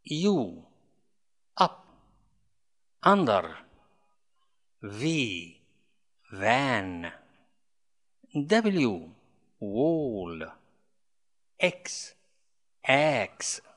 U, up, under. V, van. W, wall. X, axe.